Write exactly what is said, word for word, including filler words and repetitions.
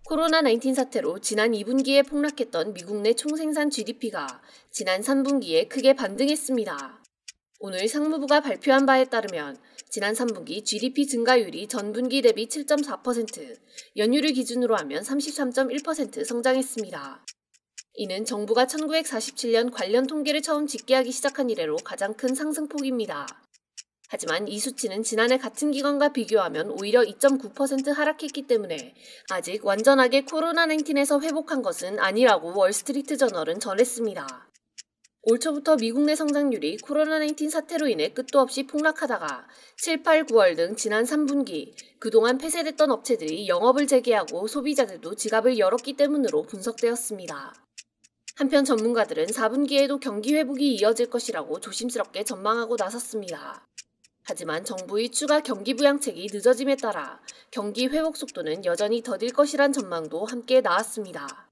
코로나 나인틴 사태로 지난 이 분기에 폭락했던 미국 내 총생산 지디피가 지난 삼 분기에 크게 반등했습니다. 오늘 상무부가 발표한 바에 따르면 지난 삼 분기 지디피 증가율이 전분기 대비 칠 점 사 퍼센트, 연율을 기준으로 하면 삼십삼 점 일 퍼센트 성장했습니다. 이는 정부가 천구백사십칠 년 관련 통계를 처음 집계하기 시작한 이래로 가장 큰 상승폭입니다. 하지만 이 수치는 지난해 같은 기간과 비교하면 오히려 이 점 구 퍼센트 하락했기 때문에 아직 완전하게 코로나 나인틴에서 회복한 것은 아니라고 월스트리트 저널은 전했습니다. 올 초부터 미국 내 성장률이 코로나 나인틴 사태로 인해 끝도 없이 폭락하다가 칠, 팔, 구월 등 지난 삼 분기 그동안 폐쇄됐던 업체들이 영업을 재개하고 소비자들도 지갑을 열었기 때문으로 분석되었습니다. 한편 전문가들은 사 분기에도 경기 회복이 이어질 것이라고 조심스럽게 전망하고 나섰습니다. 하지만 정부의 추가 경기 부양책이 늦어짐에 따라 경기 회복 속도는 여전히 더딜 것이란 전망도 함께 나왔습니다.